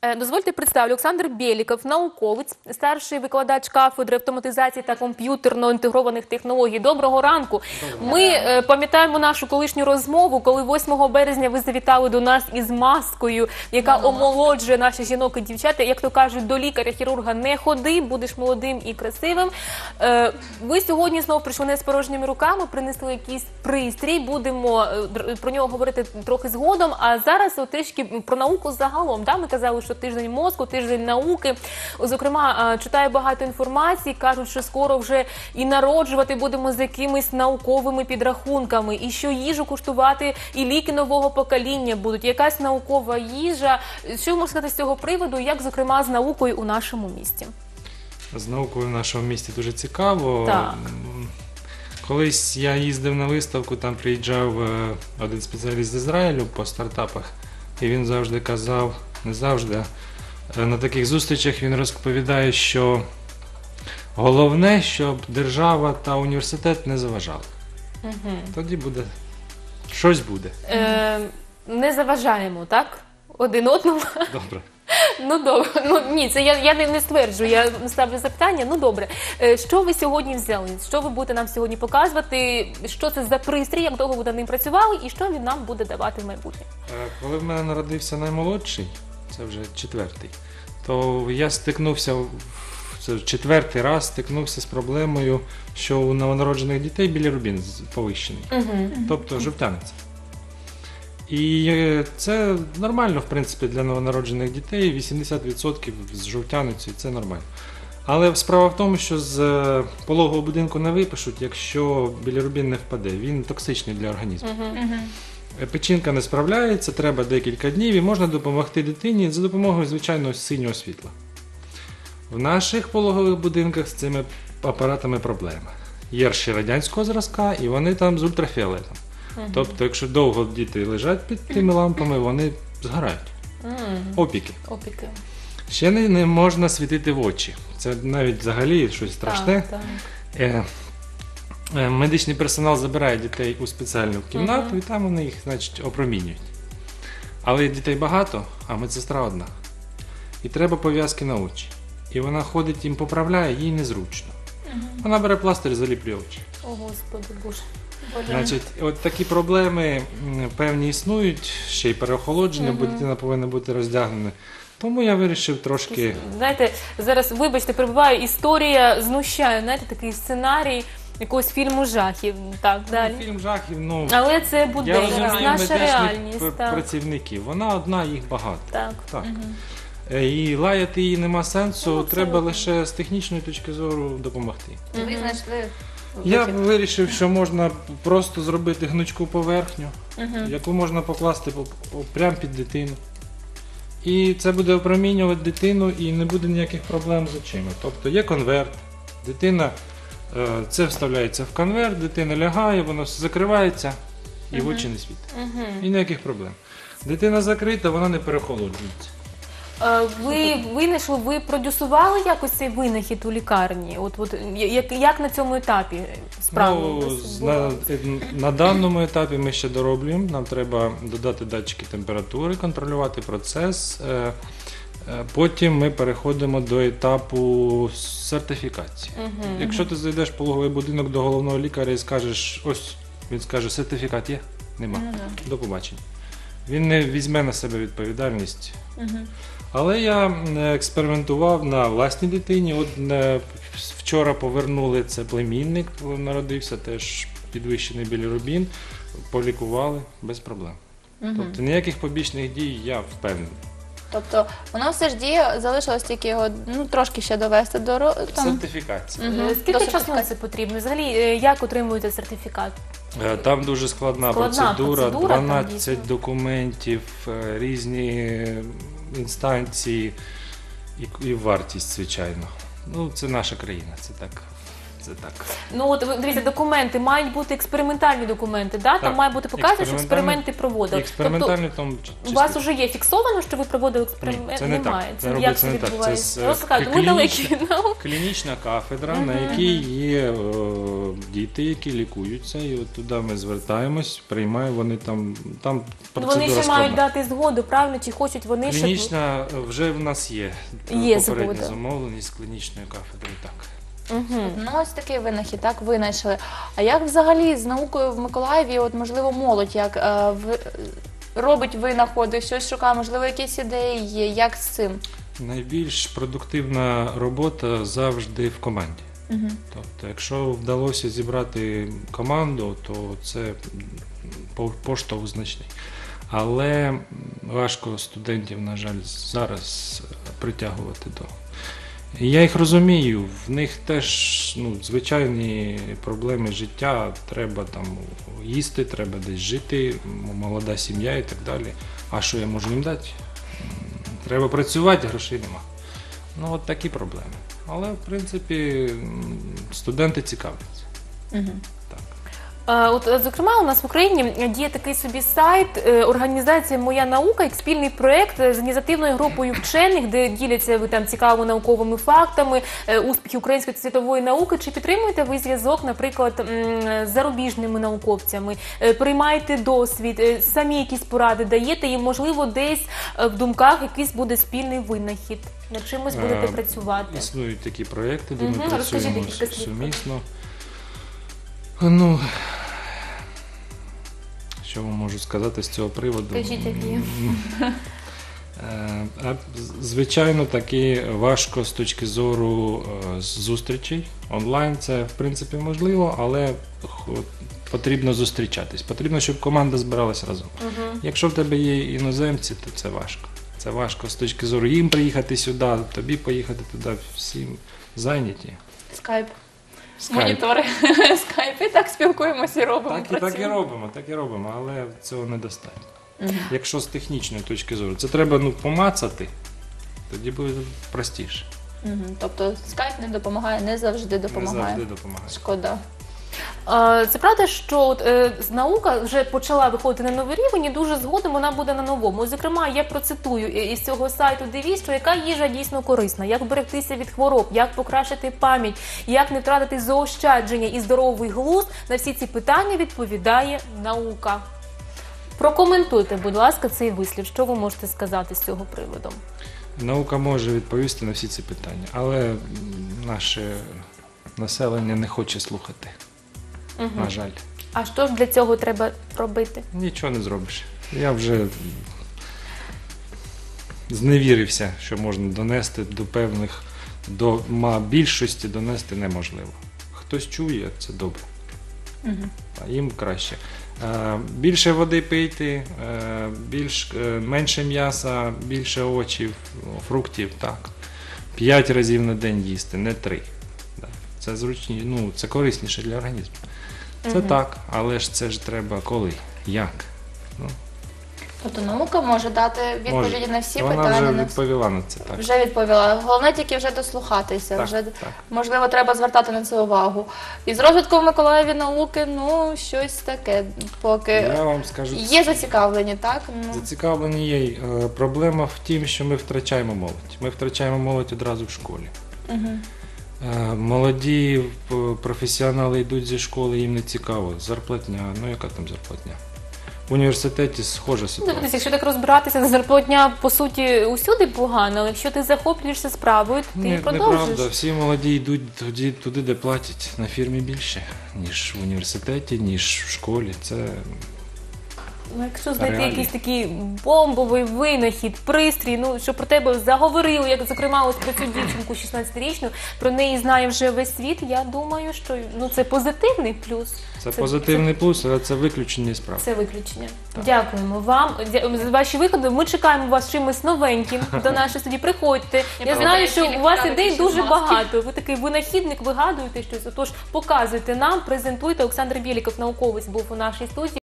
Дозвольте представлю, Олександр Бєліков, науковець, старший викладач кафедри автоматизації та комп'ютерно-інтегрованих технологій. Доброго ранку. Ми пам'ятаємо нашу колишню розмову, коли 8 березня ви завітали до нас із маскою, яка омолоджує наших жінок і дівчат. Як то кажуть, до лікаря-хірурга не ходи, будеш молодим і красивим. Ви сьогодні знову прийшли не з порожніми руками, принесли якийсь пристрій, будемо про нього говорити трохи згодом, а зараз трішки про науку загалом. Ми казали, що тиждень мозку, тиждень науки. Зокрема, читаю багато інформації, кажуть, що скоро вже і народжувати будемо з якимись науковими підрахунками, і що їжу куштувати, і ліки нового покоління будуть, якась наукова їжа. Що ви можете сказати з цього приводу, як, зокрема, з наукою у нашому місті? З наукою в нашому місті дуже цікаво. Так. Колись я їздив на виставку, там приїжджав один спеціаліст з Ізраїлю по стартапах, і він завжди казав, не завжди, на таких зустрічах він розповідає, що головне, щоб держава та університет не заважали. Угу. Тоді буде, щось буде. Не заважаємо, так? Один одному? Добре. Ну добре, ні, це я не стверджую, я ставлю запитання. Ну добре, що ви сьогодні взяли? Що ви будете нам сьогодні показувати? Що це за пристрій, як довго ви над ним працювали і що він нам буде давати в майбутнє? Коли в мене народився наймолодший, це вже 4-й, то я стикнувся, це 4-й раз стикнувся з проблемою, що у новонароджених дітей білірубін повищений, тобто жовтянець. І це нормально, в принципі, для новонароджених дітей, 80% з жовтяницею, це нормально. Але справа в тому, що з пологового будинку не випишуть, якщо білірубін не впаде, він токсичний для організму. Печінка не справляється, треба декілька днів і можна допомогти дитині за допомогою звичайного синього світла. В наших пологових будинках з цими апаратами проблема. Є ще радянського зразка і вони там з ультрафіолетом. Тобто, якщо довго діти лежать під тими лампами, вони згорають. Опіки. Ще не можна світити в очі. Це навіть взагалі щось страшне. Медичний персонал забирає дітей у спеціальну кімнату, і там вони їх, значить, опромінюють. Але дітей багато, а медсестра одна. І треба пов'язки на очі. І вона ходить, їм поправляє, їй незручно. Вона бере пластир і заліплює очі. О, Господи Боже. Значить, от такі проблеми певні існують, ще й переохолодження, бо дитина повинна бути роздягнена. Тому я вирішив трошки... Знаєте, зараз, вибачте, прибуває історія, знущає, знаєте, такий сценарій якогось фільму жахів. Так, далі. Фільм жахів, але це буде я розумію наша реальність. медичних працівників. Вона одна, їх багато. Так. І лаяти її нема сенсу, треба лише з технічної точки зору допомогти. Ви знайшли... Я вирішив, що можна просто зробити гнучку поверхню, яку можна покласти прямо під дитину. І це буде опромінювати дитину і не буде ніяких проблем з очима. Тобто є конверт, дитина, це вставляється в конверт, дитина лягає, воно закривається і в очі не світить. І ніяких проблем. Дитина закрита, вона не переохолоджується. Ви винайшли, ви продюсували якось цей винахід у лікарні? Як на цьому етапі справи? На даному етапі ми ще дороблюємо. Нам треба додати датчики температури, контролювати процес. Потім ми переходимо до етапу сертифікації. Якщо ти зайдеш в пологовий будинок до головного лікаря і скажеш, ось, він скаже, сертифікат є? Нема. До побачення. Він не візьме на себе відповідальність. Але я експериментував на власній дитині. От вчора повернули, це племінник, народився, теж підвищений білірубін, полікували без проблем. Тобто ніяких побічних дій, я впевнений. Тобто воно все ж діє, залишилось тільки його трошки ще довести до... Сертифікація. Скільки часу це потрібно? Взагалі, як отримуєте сертифікат? Там дуже складна процедура, 12 документів, різні інстанції і вартість, звичайно. Ну, це наша країна, це так. Це так. Ну от дивіться, документи мають бути експериментальні документи, да? Там Так. має бути показано, що Експериментальні- експерименти проводили. Експериментальні в тому У вас вже є фіксовано, що ви проводили Ні, експеримент? це не так. Немає. Це Як робиться це не так. Це відбувається? з- Розкажіть, ми далекі від науки. клінічна кафедра, на якій є діти, які лікуються, і от туди ми звертаємось, приймаємо, вони там Ну, процедура вони ще мають складна. дати згоду, правильно? Чи хочуть вони, щоб... Клінічна вже в нас є, Є попередня згода. замовленість з клінічною кафедрою, так. Ну, ось такий винахід, так, винайшли. А як взагалі з наукою в Миколаєві, от, можливо, молодь, як робить винаходи, щось шукає, можливо, якісь ідеї є, як з цим? Найбільш продуктивна робота завжди в команді. Тобто, якщо вдалося зібрати команду, то це поштовх значний. Але важко студентів, на жаль, зараз притягувати до. І я їх розумію, в них теж звичайні проблеми життя, треба там їсти, треба десь жити, молода сім'я і так далі. А що я можу їм дати? Треба працювати, грошей нема. Ну, от такі проблеми. Але, в принципі, студенти цікавляться. Так. От, зокрема, у нас в Україні діє такий собі сайт, організація «Моя наука», як спільний проєкт з ініціативною групою вчених, де діляться ви там цікавими науковими фактами, успіхи української та світової науки. Чи підтримуєте ви зв'язок, наприклад, з зарубіжними науковцями? Приймаєте досвід, самі якісь поради даєте і, можливо, десь в думках якийсь буде спільний винахід? Над чимось будете працювати? Існують такі проєкти, де ми Розкажіть працюємо декілька слів. сумісно. Ну, що вам можу сказати з цього приводу? Кажіть, як є. Звичайно, таки важко з точки зору зустрічей. Онлайн це, в принципі, можливо, але потрібно зустрічатись. Потрібно, щоб команда збиралась разом. Якщо в тебе є іноземці, то це важко. Це важко з точки зору їм приїхати сюди, тобі поїхати туди, всім зайняті. Скайп. Скайп. Монітори, скайп, і так спілкуємося і робимо. Так і працюємо. робимо, але цього недостатньо. Якщо з технічної точки зору, це треба помацати, тоді буде простіше. Тобто скайп не допомагає, не завжди допомагає. Не завжди допомагає. Шкода. Це правда, що от, наука вже почала виходити на новий рівень і дуже згодом вона буде на новому. Зокрема, я процитую із цього сайту девіз, що яка їжа дійсно корисна, як берегтися від хвороб, як покращити пам'ять, як не втратити заощадження і здоровий глузд. На всі ці питання відповідає наука. Прокоментуйте, будь ласка, цей вислів. Що ви можете сказати з цього приводу? Наука може відповісти на всі ці питання, але наше населення не хоче слухати. На жаль. А що ж для цього треба робити? Нічого не зробиш. Я вже зневірився, що можна донести до певних, до більшості донести неможливо. Хтось чує, це добре. А їм краще. Більше води пийте, менше м'яса, більше овочів, фруктів, так. 5 разів на день їсти, не 3. Це зручніше, це корисніше для організму. Це так, але ж це ж треба коли? Як? Тобто наука може дати відповіді на всі Вона питання. вже відповіла на це, так. Вже відповіла. Головне тільки вже дослухатися. Так, Вже, так. можливо, треба звертати на це увагу. І з розвитком в Миколаєві науки, щось таке, поки Я вам скажу, є зацікавлені, так? зацікавлені є. Проблема в тім, що ми втрачаємо молодь. Ми втрачаємо молодь одразу в школі. Молоді професіонали йдуть зі школи, їм не цікаво. Зарплатня, яка там зарплатня? В університеті схожа ситуація. Дивіться, якщо так розбиратися, зарплатня, по суті, усюди погана, але якщо ти захоплюєшся справою, то ти продовжуєш. Неправда, всі молоді йдуть туди, де платять на фірмі більше, ніж в університеті, ніж в школі. Це Якщо знайти реалії. якийсь такий бомбовий винахід, пристрій, що про тебе заговорили, як, зокрема, ось про цю дівчинку 16-річну, про неї знає вже весь світ, я думаю, що це позитивний плюс. Це позитивний плюс, але це виключення справ. Це виключення. Дякуємо вам за ваші виходи. Ми чекаємо вас чимось новеньким до нашої студії. Приходьте. Я знаю, що у вас ідей дуже багато. Ви такий винахідник, вигадуєте щось. Отож, показуйте нам, презентуйте. Олександр Бєліков, науковець, був у нашій студії.